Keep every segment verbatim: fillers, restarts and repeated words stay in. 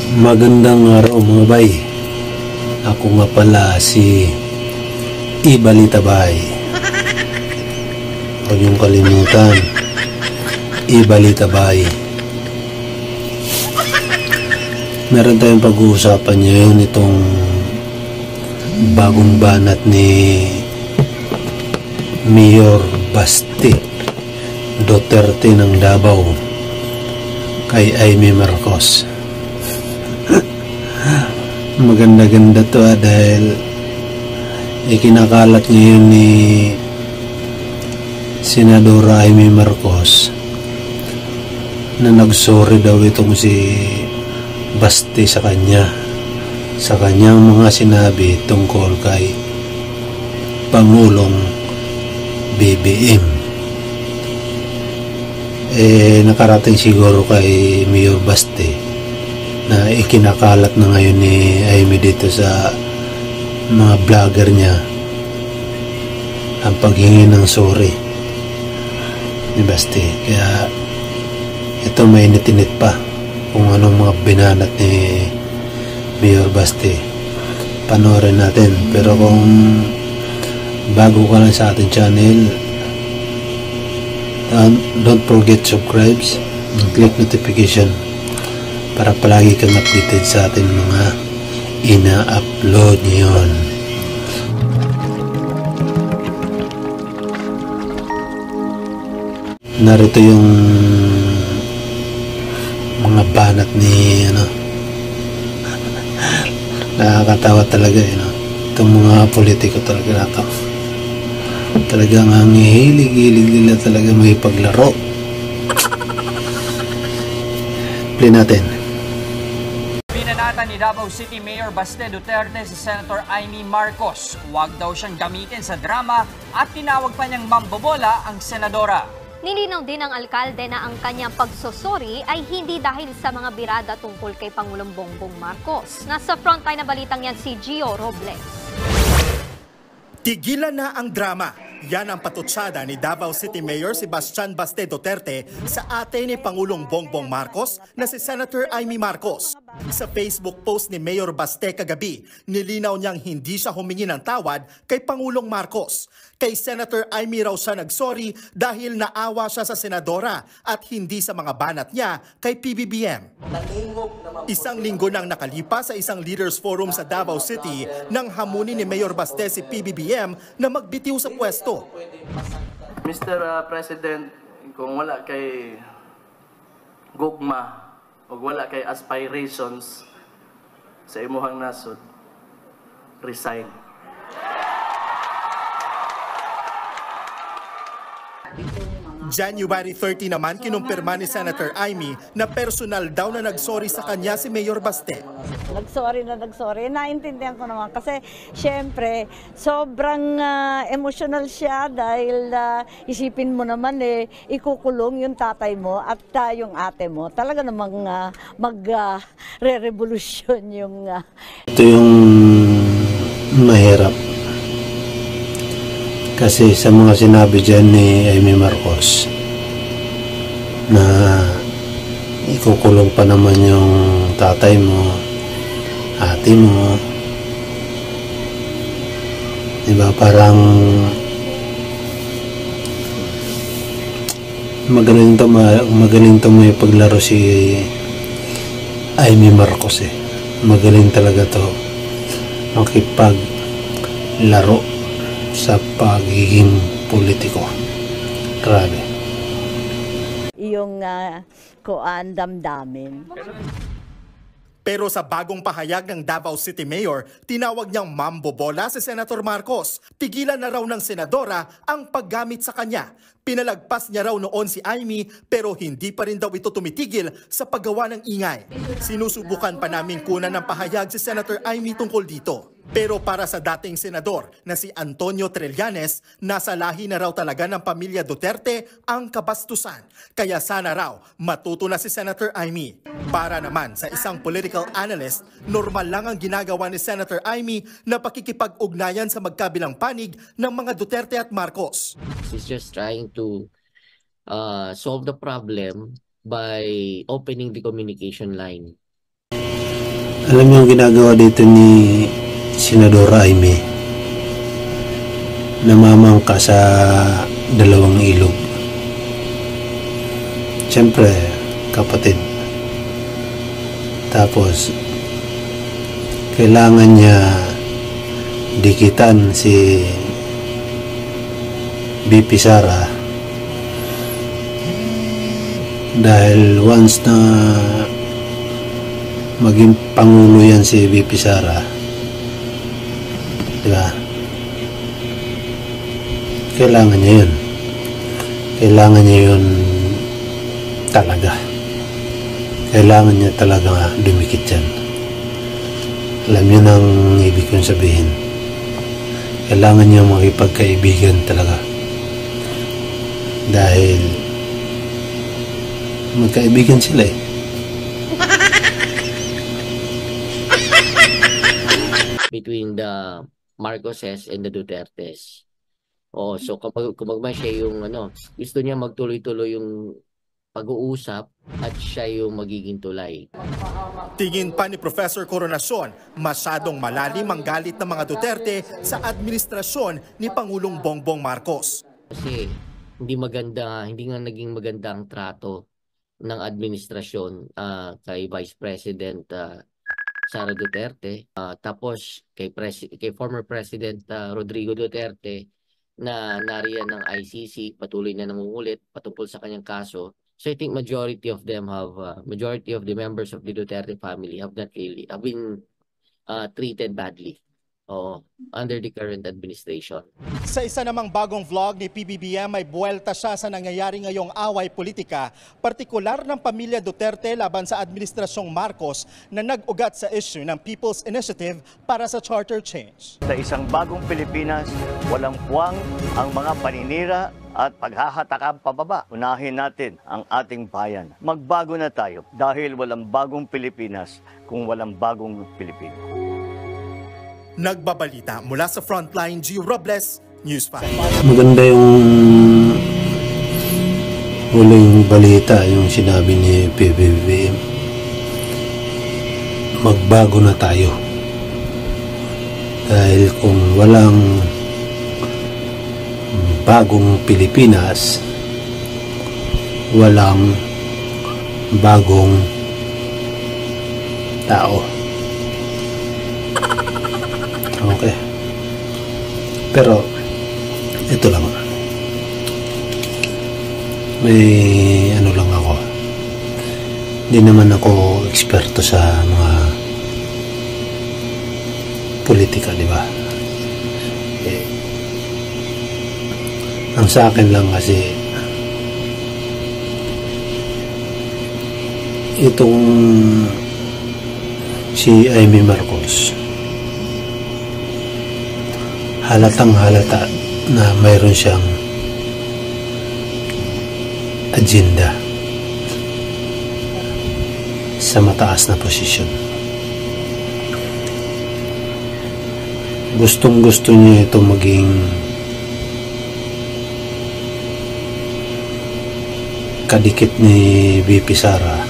Magandang araw mga bay. Ako nga pala si Ibalitabay. Huwag niyong kalimutan, Ibalitabay. Meron tayong pag-uusapan ngayon itong bagong banat ni Mayor Baste Duterte ng Davao kay Amy Marcos. Maganda-ganda to ah, dahil ikinakalat ngayon ni Senadora Amy Marcos na nagsorry daw itong si Baste sa kanya sa kanyang mga sinabi tungkol kay Pangulong B B M. Eh nakarating siguro kay Mayor Baste na ikinakalat na ngayon ni Amy dito sa mga vlogger niya ang paghingi ng sorry ni Baste. Kaya ito mainit-init pa kung anong mga binanat ni Mayor Baste. Panoorin natin. Pero kung bago ka lang sa ating channel, don't forget subscribe and click notification para palagi kang updated sa ating mga ina-upload ngayon. Narito yung mga banat ni ano, nakakatawa talaga eh, no? Itong mga politiko talaga naka, talagang ang hilig-hilig nila talaga may paglaro. Play natin. Pinanata ni Davao City Mayor Baste Duterte si Senator Amy Marcos. Huwag daw siyang gamitin sa drama at tinawag pa niyang mambobola ang senadora. Nilinaw din ng alkalde na ang kanyang pagsusuri ay hindi dahil sa mga birada tungkol kay Pangulong Bongbong Marcos. Nasa frontline na balitang yan si Gio Robles. Tigilan na ang drama. Yan ang patutsada ni Davao City Mayor Sebastian Baste Duterte sa ate ni Pangulong Bongbong Marcos na si Senator Amy Marcos. Sa Facebook post ni Mayor Baste kagabi, nilinaw niyang hindi siya humingi ng tawad kay Pangulong Marcos. Kay Senator Amy raw siya nagsorry dahil naawa siya sa senadora at hindi sa mga banat niya kay P B B M. Isang linggo nang nakalipas sa isang leaders forum sa Davao City nang hamunin ni Mayor Baste si P B B M na magbitiw sa pwesto. Mister Uh, President, kung wala kay gugma o wala kay aspirations sa imuhang nasod, resign. January thirty naman kinumpirma ni Senator Amy na personal daw na nagsorry sa kanya si Mayor Baste. Nagsorry na nagsorry. Naintindihan ko naman kasi syempre sobrang uh, emotional siya dahil uh, isipin mo naman eh ikukulong yung tatay mo at uh, yung ate mo. Talaga namang uh, mag-re-revolution uh, yung... Uh... Ito yung mahirap. Kasi sa mga sinabi dyan ni Amy Marcos na ikukulong pa naman yung tatay mo, ate mo, diba parang magaling to, magaling to may paglaro si Amy Marcos eh. Magaling talaga to makipaglaro sa pagiging politiko. Grabe. Yung uh, kuan damdamin. Pero sa bagong pahayag ng Davao City Mayor, tinawag niyang mambobola si Senator Marcos. Tigilan na raw ng senadora ang paggamit sa kanya. Pinalagpas niya raw noon si Amy pero hindi pa rin daw ito tumitigil sa paggawa ng ingay. Sinusubukan pa namin kunan ng pahayag si Senator Amy tungkol dito. Pero para sa dating senador na si Antonio Trillanes, nasa lahi na raw talaga ng pamilya Duterte ang kabastusan. Kaya sana raw matuto na si Senator Amy. Para naman sa isang political analyst, normal lang ang ginagawa ni Senator Amy na pakikipag-ugnayan sa magkabilang panig ng mga Duterte at Marcos. She's just trying to uh, solve the problem by opening the communication line. Alam niyo yung ginagawa dito ni Senadora Aimee, namamangka sa dalawang ilog. Siyempre, kapatid. Tapos, kailangan niya dikitan si B P Sara dahil once na maging pangulo yan si B P Sara, diba? Kailangan niya yun. Kailangan niya yun talaga. Kailangan niya talaga dumikit yan. Alam niyo nang ibig kong sabihin. Kailangan niya makipagkaibigan talaga. Dahil magkaibigan sila eh. Between the Marcoses and the Dutertes. Oh, so kapag kumagman siya yung ano, gusto niya magtuloy-tuloy yung pag-uusap at siya yung magiging tulay. Tingin pa ni Professor Coronacion, masyadong malalim ang galit ng mga Duterte sa administrasyon ni Pangulong Bongbong Marcos. Kasi hindi maganda, hindi nga naging maganda ang trato ng administrasyon uh, kay Vice President uh, Sara Duterte, uh, tapos kay, Pres kay former President uh, Rodrigo Duterte na nariyan ng I C C, patuloy na nangungulit patungkol sa kanyang kaso. So I think majority of them have, uh, majority of the members of the Duterte family have not really, have been uh, treated badly uh, under the current administration. Sa isa namang bagong vlog ni P B B M ay buwelta siya sa nangyayari ngayong away politika, partikular ng pamilya Duterte laban sa administrasyong Marcos na nag-ugat sa issue ng People's Initiative para sa charter change. Sa isang bagong Pilipinas, walang puwang ang mga paninira at paghahatakang pababa. Unahin natin ang ating bayan. Magbago na tayo dahil walang bagong Pilipinas kung walang bagong Pilipino. Nagbabalita mula sa Frontline, Gio Robles, News five. Maganda yung huling balita, yung sinabi ni P B B M. Magbago na tayo. Dahil kung walang bagong Pilipinas, walang bagong tao. Okay. Pero ito lang. May ano lang ako. Hindi naman ako eksperto sa mga politika, di ba? Eh, ang sa akin lang kasi itong si Aimee Marcos, halatang halata na mayroon siyang agenda sa mataas na posisyon. Gustong gusto niya ito maging kadikit ni B P Sara.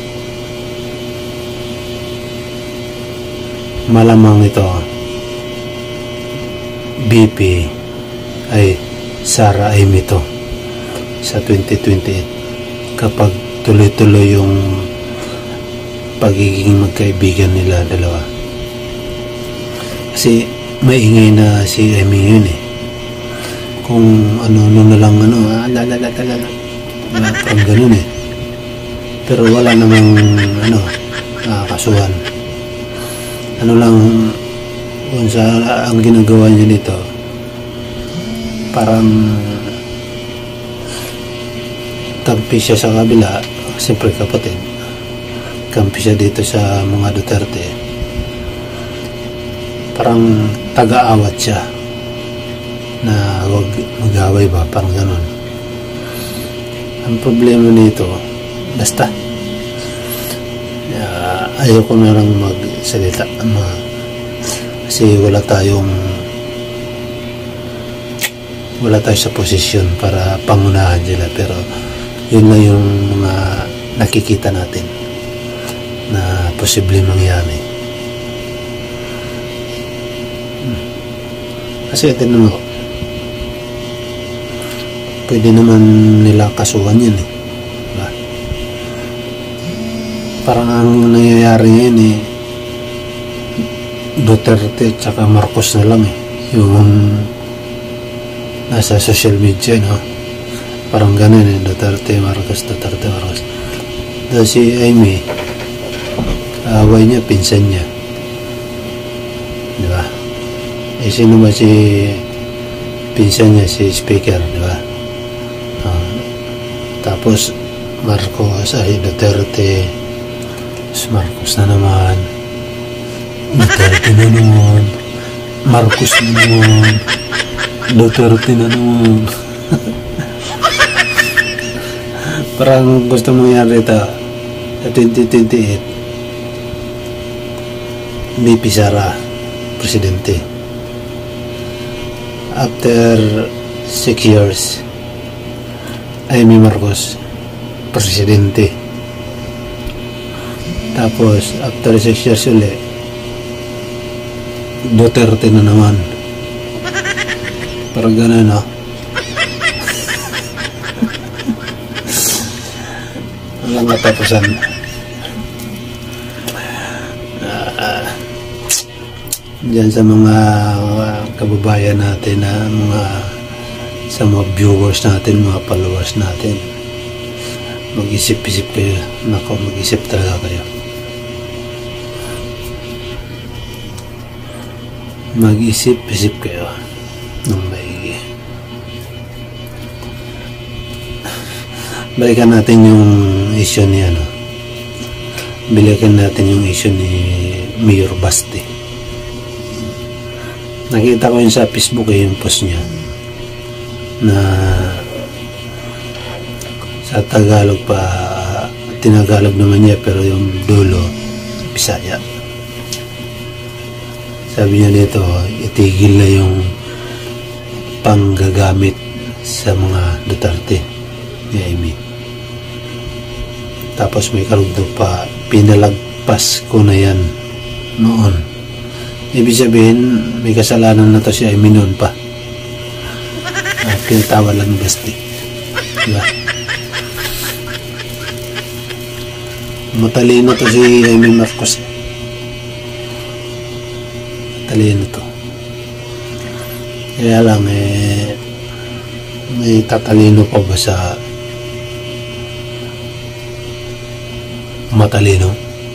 Malamang ito B P ay Sara Aimee to sa twenty twenty-eight kapag tuloy-tuloy yung pagiging magkaibigan nila dalawa. Kasi maingay na si Aimee yun eh. Kung ano-ano na lang ano, alalalala parang ganun eh. Pero wala namang ano, nakakasuhan. Ano lang kung sa ang ginagawa niya dito, parang kampi siya sa kabila. Siyempre kapatid, kampi siya dito sa mga Duterte. Parang taga-awat siya na wag mag-away ba, parang ganun. Ang problema nito, basta uh, ayaw ko na lang magsalita ma, kasi wala tayong wala tayo sa posisyon para pangunahan sila, pero yun na yung mga nakikita natin na posible mangyari. Kasi tinan mo, pwede naman nila kasuhan yan eh. Diba? Parang ang nangyayari ngayon eh, Duterte at saka Marcos na lang eh. Yung nasa social media, no? Parang ganun eh, Duterte, Marcos, Duterte, Marcos. Dahil si Amy, away niya, pinsan niya. Diba? Eh, sino ba si pinsan niya, si Speaker, diba? Uh, tapos, Marcos, ay Duterte, Marcos na naman, Duterte na naman, Marcos na naman, Duterte na naman. Parang gusto mangyari ito sa twenty twenty-eight, B P Sara presidente. After six years, Amy Marcos presidente. Tapos after six years ulit, Duterte na naman. Parang gano'n, no? Walang katapusan. Uh, Diyan sa mga uh, kababayan natin, na uh, mga sa mga viewers natin, mga followers natin, mag-isip-isip kayo. Nako, mag-isip talaga kayo. Mag-isip-isip kayo ng maigi. Balikan natin yung issue ni ano. Balikan natin yung issue ni Mayor Baste. Nakita ko yun sa Facebook eh, yung post niya na sa Tagalog pa, tinagalog naman niya, pero yung dulo Bisaya. Sabi niya dito, itigil na yung panggagamit sa mga Duterte ni Amy. Tapos may karugtog pa, pinalagpas ko na yan noon. Ibig sabihin, may kasalanan na to si Amy noon pa. Ah, pinatawa lang Baste. Diba? Matalino to si Amy Marcos. Matalino to. Kaya lang eh, may tatalino pa ba sa matalino?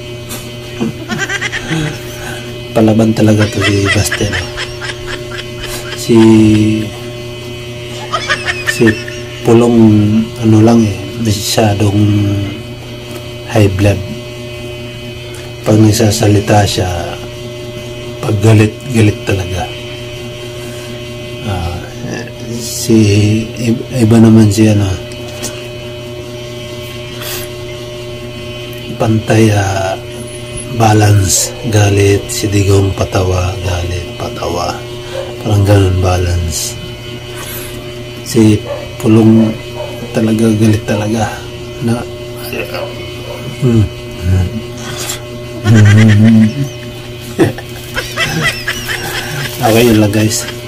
Palaban talaga to si Baste, no? Si si Pulong ano lang eh, masyadong high blood. Pag nagsasalita siya, pag galit galit talaga. Uh, si iba naman si ano, pantay uh, balance, galit, si Digong patawa, galit, patawa, parang ganun balance. Si Pulong talaga galit talaga na hmm. Okay, yun lang guys.